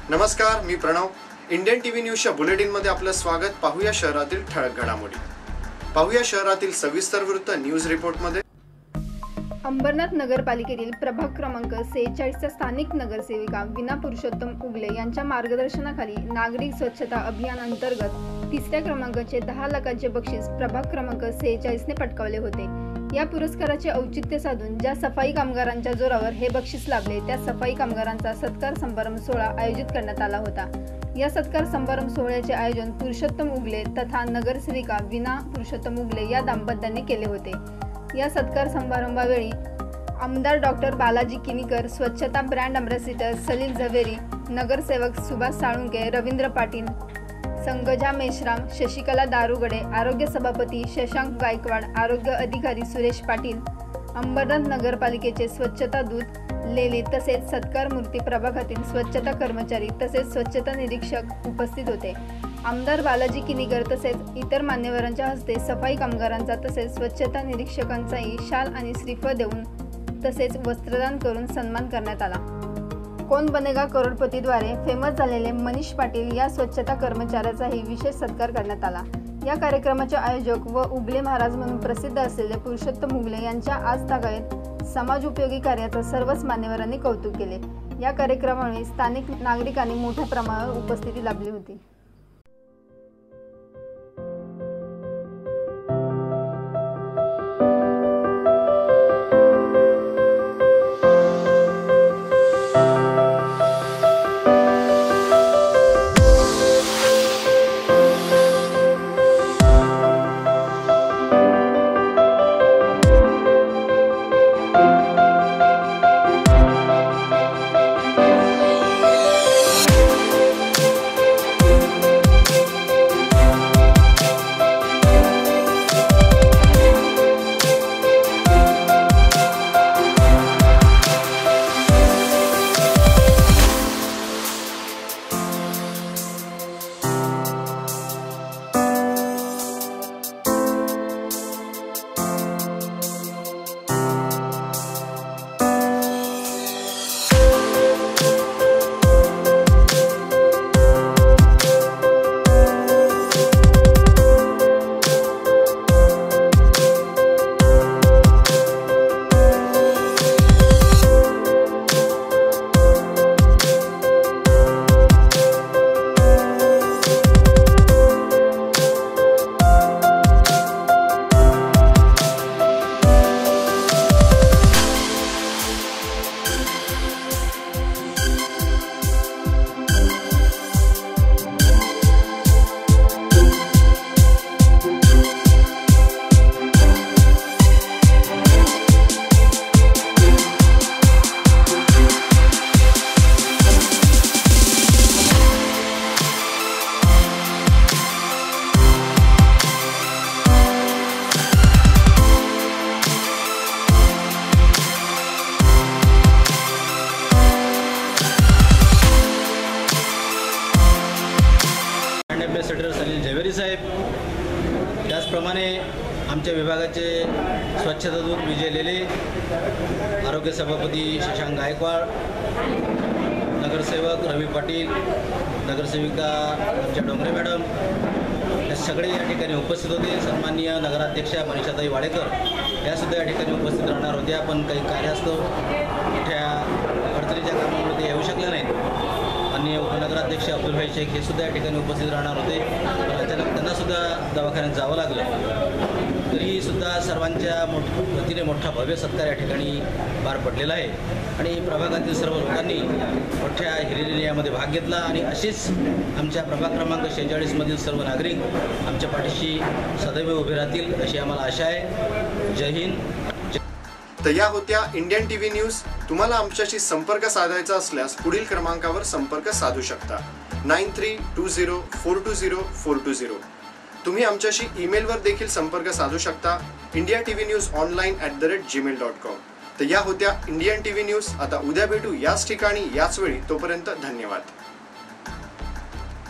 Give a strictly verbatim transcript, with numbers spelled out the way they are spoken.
नमस्कार, मी Pranab. Indian TV न्यूजच्या बुलेटिनमध्ये आपलं स्वागत. पाहूया शहरातील ठळक घडामोडी. पाहूया शहरातील सविस्तर वृत्त न्यूज रिपोर्टमध्ये. अंबरनाथ नगरपालिकेतील प्रभाग क्रमांक सेहेचाळीस च्या स्थानिक नगरसेविका विना पुरुषोत्तम उगले यांच्या मार्गदर्शनाखाली नागरिक स्वच्छता अभियान अंतर्गत तिसऱ्या क्रमांकाचे दहा लाखांचे बक्षीस प्रभाग क्रमांक सेहेचाळीस ने पटकावले होते. या पुरस्काराचे औचित्य साधून ज्या सफाई कामगारांच्या जोरावर हे बक्षीस लाभले त्या सफाई कामगारांचा सत्कार समारंभ सोहळा आयोजित करण्यात आला होता. या सत्कार समारंभ सोहळ्याचे आयोजन पुरुषोत्तम उगले तथा नगरसेविका विना पुरुषोत्तम उगले या दाम्पत्यांनी केले होते. या सत्कार समारंभावेळी आमदार डॉक्टर बालाजी किनीकर, स्वच्छता ब्रँड अँबॅसेडर सलील झवेरी, नगरसेवक सुभाष साळुंके, रवींद्र पाटील, संगजा मेश्राम, शशिकला दारुगडे, आरोग्य सभापती शशांक गायकवाड, आरोग्य अधिकारी सुरेश पाटील, अंबरनाथ नगरपालिकेचे स्वच्छता दूत लेली तसेच सत्कार मूर्ती प्रभागातील स्वच्छता कर्मचारी तसेच स्वच्छता निरीक्षक उपस्थित होते. आमदार बालाजी किनीकर तसेच इतर मान्यवरांच्या हस्ते सफाई कामगारांचा तसेच स्वच्छता निरीक्षकांचाही शाल आणि श्रीफळ देऊन तसेच वस्त्रदान करून सन्मान करण्यात आला. कौन बनेगा करोडपतीद्वारे फेमस झालेले मनीष पाटील या स्वच्छता कर्मचाऱ्याचाही विशेष सत्कार करण्यात आला. या कार्यक्रमाचे आयोजक व उगले महाराज म्हणून प्रसिद्ध असलेले पुरुषोत्तम उगले यांच्या आज तागायत समाज उपयोगी कार्याचं सर्वच मान्यवरांनी कौतुक केले. या कार्यक्रमामुळे स्थानिक नागरिकांनी मोठ्या प्रमाणावर उपस्थिती लाभली होती. अँबॅसेडर सलील झवेरी साहेब, त्याचप्रमाणे आमच्या विभागाचे स्वच्छता दूत विजय लेले, आरोग्य सभापती शशांक गायकवाड, नगरसेवक रवी पाटील, नगरसेविका आमच्या डोंगरे मॅडम, हे सगळे या ठिकाणी उपस्थित होते. सन्माननीय नगराध्यक्षा मनीषाताई वाडेकर यासुद्धा या ठिकाणी उपस्थित राहणार होत्या, पण काही कार्यास्तव मोठ्या अडचणीच्या कामामुळे ते येऊ शकल्या नाहीत. माननीय उपनगराध्यक्ष अब्दुलभाई शेख हे सुद्धा या ठिकाणी उपस्थित राहणार होते, पण अचानक त्यांनासुद्धा दवाखान्यात जावं लागलं. तरीही सुद्धा सर्वांच्या मोठ वतीने मोठा भव्य सत्कार या ठिकाणी पार पडलेला आहे आणि प्रभागातील सर्व लोकांनी मोठ्या हिरिरीने यामध्ये भाग घेतला आणि अशीच आमच्या प्रभाग क्रमांक शेहेचाळीसमधील सर्व नागरिक आमच्या पाठीशी सदैव उभे राहतील अशी आम्हाला आशा आहे. जय हिंद. तर या होत्या इंडियन टीव्ही न्यूज. तुम्हाला आमच्याशी संपर्क साधायचा असल्यास पुढील क्रमांकावर संपर्क साधू शकता. Nine three two zero four two zero four two zero. तुम्ही आमच्याशी ईमेलवर देखील संपर्क साधू शकता. India TV news online at the rate Gmail dot com. तर या होत्या इंडियन टीव्ही न्यूज. आता उद्या भेटू याच ठिकाणी याच वेळी. तोपर्यंत धन्यवाद.